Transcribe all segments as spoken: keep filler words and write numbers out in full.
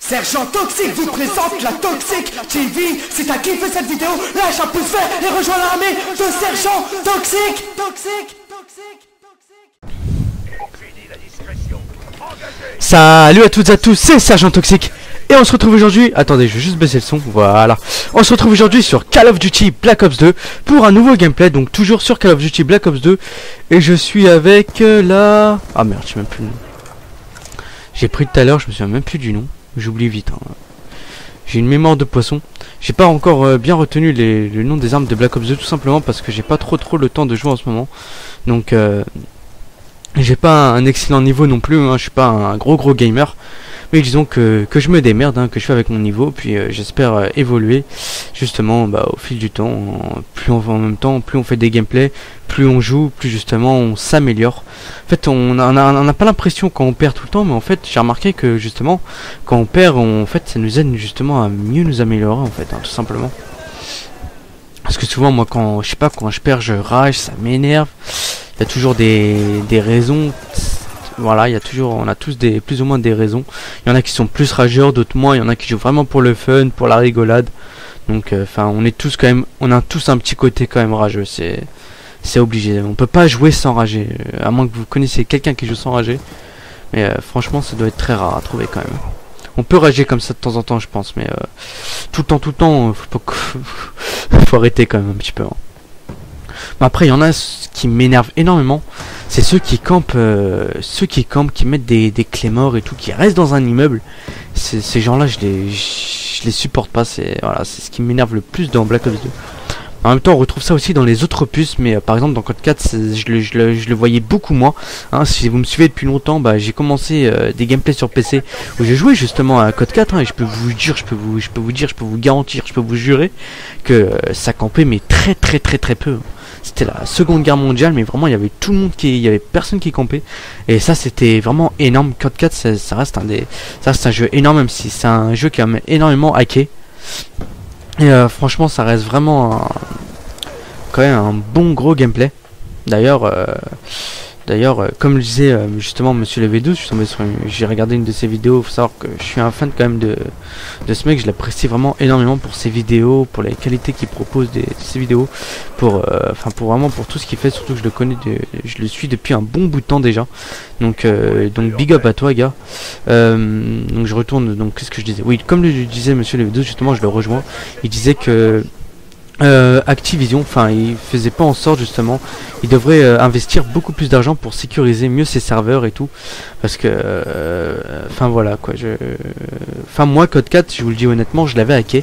Sergent Toxic vous présente la Toxic T V. Si t'as kiffé cette vidéo, lâche un pouce vert et rejoins l'armée de Sergent Toxic. Toxic, Toxic, Toxic. Salut à toutes et à tous, c'est Sergent Toxic. Et on se retrouve aujourd'hui, attendez je vais juste baisser le son, voilà. On se retrouve aujourd'hui sur Call of Duty Black Ops deux pour un nouveau gameplay, donc toujours sur Call of Duty Black Ops deux. Et je suis avec euh, la... Ah merde, je sais même plus le nom. J'ai pris tout à l'heure, je me souviens même plus du nom. J'oublie vite, hein. J'ai une mémoire de poisson. J'ai pas encore euh, bien retenu les, le nom des armes de Black Ops deux, tout simplement parce que j'ai pas trop trop le temps de jouer en ce moment. Donc euh, j'ai pas un excellent niveau non plus, hein. Je suis pas un gros gros gamer. Mais disons que, que je me démerde, hein, que je fais avec mon niveau, puis euh, j'espère euh, évoluer justement bah, au fil du temps. En, plus on, en même temps, plus on fait des gameplays, plus on joue, plus justement on s'améliore. En fait, on n'a on a, on a pas l'impression quand on perd tout le temps, mais en fait, j'ai remarqué que justement, quand on perd, on, en fait, ça nous aide justement à mieux nous améliorer, en fait, hein, tout simplement. Parce que souvent, moi, quand je sais pas, quand je perds, je rage, ça m'énerve. Il y a toujours des, des raisons. Voilà, il y a toujours, on a tous des plus ou moins des raisons. Il y en a qui sont plus rageurs, d'autres moins. Il y en a qui jouent vraiment pour le fun, pour la rigolade. Donc, enfin, euh, on est tous quand même, on a tous un petit côté quand même rageux. C'est, c'est obligé. On peut pas jouer sans rager, euh, à moins que vous connaissiez quelqu'un qui joue sans rager. Mais euh, franchement, ça doit être très rare à trouver quand même. On peut rager comme ça de temps en temps, je pense, mais euh, tout le temps, tout le temps, faut pas, faut arrêter quand même un petit peu. Hein. Mais après, il y en a qui m'énervent énormément. C'est ceux qui campent, euh, ceux qui campent, qui mettent des, des clés morts et tout, qui restent dans un immeuble. Ces gens-là, je les, je les supporte pas. C'est voilà, c'est ce qui m'énerve le plus dans Black Ops deux. En même temps, on retrouve ça aussi dans les autres opus, mais euh, par exemple dans Code quatre, je le, je, le, je le voyais beaucoup moins. Hein, si vous me suivez depuis longtemps, bah, j'ai commencé euh, des gameplays sur P C où j'ai joué justement à Code quatre, hein, et je peux vous dire, je peux vous, je peux vous dire, je peux vous garantir, je peux vous jurer que euh, ça campait mais très très très très peu. C'était la Seconde Guerre mondiale, mais vraiment il y avait tout le monde qui, il y avait personne qui campait, et ça c'était vraiment énorme. Code quatre, ça, ça reste un des, ça reste un jeu énorme, même si c'est un jeu qui a énormément hacké. Et euh, franchement, ça reste vraiment un, quand même un bon gros gameplay. D'ailleurs, euh, d'ailleurs, euh, comme le disait euh, justement Monsieur le V douze, j'ai regardé une de ses vidéos. Faut savoir que je suis un fan quand même de, de ce mec. Je l'apprécie vraiment énormément pour ses vidéos, pour les qualités qu'il propose de, de ses vidéos, pour, enfin euh, pour vraiment pour tout ce qu'il fait. Surtout que je le connais, de, je le suis depuis un bon bout de temps déjà. Donc, euh, donc big up à toi, gars. Euh, donc je retourne. Donc qu'est-ce que je disais? Oui, comme le disait Monsieur le V douze, justement, je le rejoins. Il disait que Euh, Activision, enfin, il faisait pas en sorte justement, il devrait euh, investir beaucoup plus d'argent pour sécuriser mieux ses serveurs et tout, parce que, enfin euh, voilà quoi, je, enfin moi Code quatre, je vous le dis honnêtement, je l'avais hacké,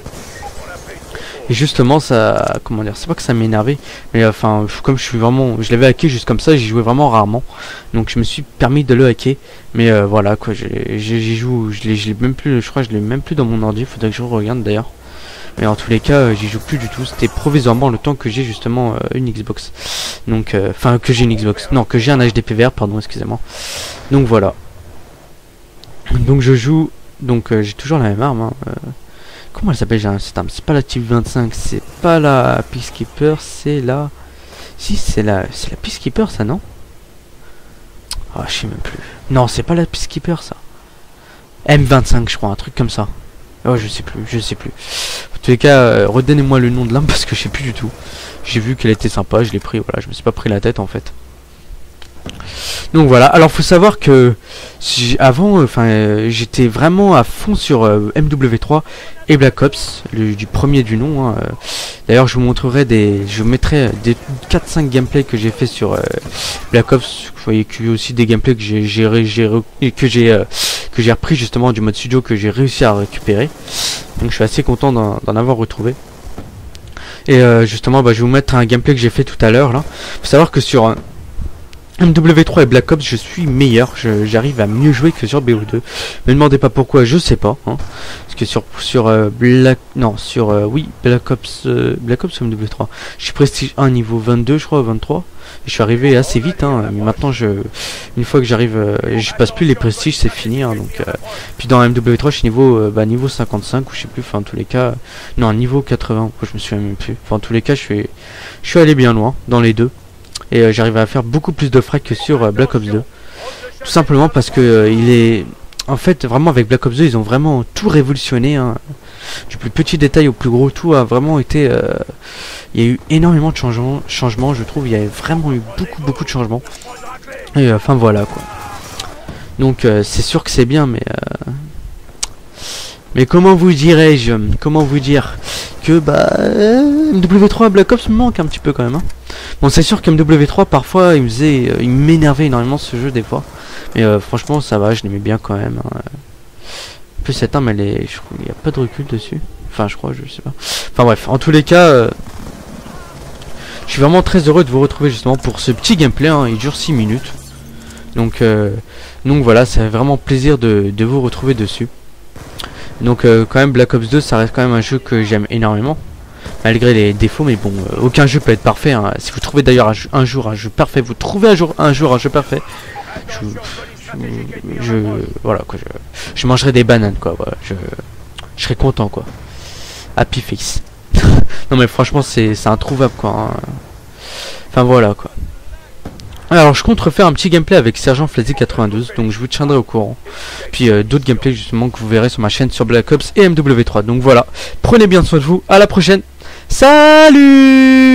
et justement ça, comment dire, c'est pas que ça m'énervait, mais enfin euh, comme je suis vraiment, je l'avais hacké juste comme ça, j'y jouais vraiment rarement, donc je me suis permis de le hacker, mais euh, voilà quoi, j'y joue, je l'ai même plus, je crois que je l'ai même plus dans mon ordi, faudrait que je regarde d'ailleurs. Mais en tous les cas, euh, j'y joue plus du tout. C'était provisoirement le temps que j'ai justement euh, une Xbox. Donc, enfin, euh, que j'ai une Xbox. Non, que j'ai un H D P V R, pardon, excusez-moi. Donc voilà. Donc je joue. Donc euh, j'ai toujours la même arme. Hein. Euh, comment elle s'appelle cette arme? C'est pas la Type vingt-cinq, c'est pas la Peacekeeper, c'est la. Si, c'est la. C'est la Peacekeeper, ça, non? Ah, je sais même plus. Non, c'est pas la Peacekeeper, ça. M vingt-cinq, je crois, un truc comme ça. Oh, je sais plus, je sais plus. En tous les cas, euh, redonnez-moi le nom de l'arme parce que je sais plus du tout. J'ai vu qu'elle était sympa, je l'ai pris, voilà, je me suis pas pris la tête en fait. Donc voilà, alors faut savoir que avant, enfin, euh, j'étais vraiment à fond sur euh, M W trois et Black Ops, le, du premier du nom. Hein, euh. D'ailleurs, je vous montrerai des, je vous mettrai des quatre cinq gameplays que j'ai fait sur euh, Black Ops. Vous voyez que aussi des gameplays que j'ai, j'ai, j'ai, que j'ai, euh, que j'ai repris justement du mode studio, que j'ai réussi à récupérer. Donc, je suis assez content d'en avoir retrouvé. Et euh, justement, bah, je vais vous mettre un gameplay que j'ai fait tout à l'heure là. Faut savoir que sur euh, M W trois et Black Ops, je suis meilleur, j'arrive à mieux jouer que sur B O deux. Me demandez pas pourquoi, je sais pas. Hein. Parce que sur sur euh, Black, non, sur euh, oui Black Ops, euh, Black Ops M W trois, je suis prestige un niveau vingt-deux, je crois, vingt-trois. Et je suis arrivé assez vite, hein, mais maintenant je, une fois que j'arrive, euh, je passe plus les prestiges, c'est fini. Hein, donc, euh, puis dans M W trois, je suis niveau, euh, bah, niveau cinquante-cinq ou je sais plus. Enfin, en tous les cas, non, niveau quatre-vingts. Je me souviens même plus. Enfin, en tous les cas, je suis, je suis allé bien loin dans les deux. Et euh, j'arrive à faire beaucoup plus de frags que sur euh, Black Ops deux. Tout simplement parce que euh, il est... en fait, vraiment avec Black Ops deux, ils ont vraiment tout révolutionné, hein. Du plus petit détail au plus gros, tout a vraiment été... Euh, il y a eu énormément de changements, changements, je trouve. Il y a vraiment eu beaucoup, beaucoup de changements. Et enfin, euh, voilà, quoi. Donc, euh, c'est sûr que c'est bien, mais... Euh, mais comment vous dirais-je, comment vous dire que bah euh, M W trois Black Ops me manque un petit peu quand même, hein. Bon, c'est sûr que M W trois parfois il me faisait, euh, il m'énervait énormément ce jeu des fois, mais euh, franchement ça va, je l'aimais bien quand même, hein. En plus cette arme elle est, je crois, il n'y a pas de recul dessus, enfin je crois, je sais pas. Enfin bref, en tous les cas, euh, je suis vraiment très heureux de vous retrouver justement pour ce petit gameplay, hein. Il dure six minutes, donc euh, donc voilà, c'est vraiment plaisir de, de vous retrouver dessus. Donc euh, quand même Black Ops deux ça reste quand même un jeu que j'aime énormément malgré les défauts, mais bon, euh, aucun jeu peut être parfait, hein. Si vous trouvez d'ailleurs un, un jour un jeu parfait, vous trouvez un jour un jour un jeu parfait, je, je, je voilà quoi, je, je mangerai des bananes quoi, voilà, je, je serai content quoi, happy face. Non mais franchement c'est c'est introuvable quoi, hein. Enfin voilà quoi. Alors je compte refaire un petit gameplay avec Sergent Flazy quatre-vingt-douze, donc je vous tiendrai au courant. Puis euh, d'autres gameplays justement que vous verrez sur ma chaîne sur Black Ops et M W trois. Donc voilà, prenez bien soin de vous, à la prochaine. Salut!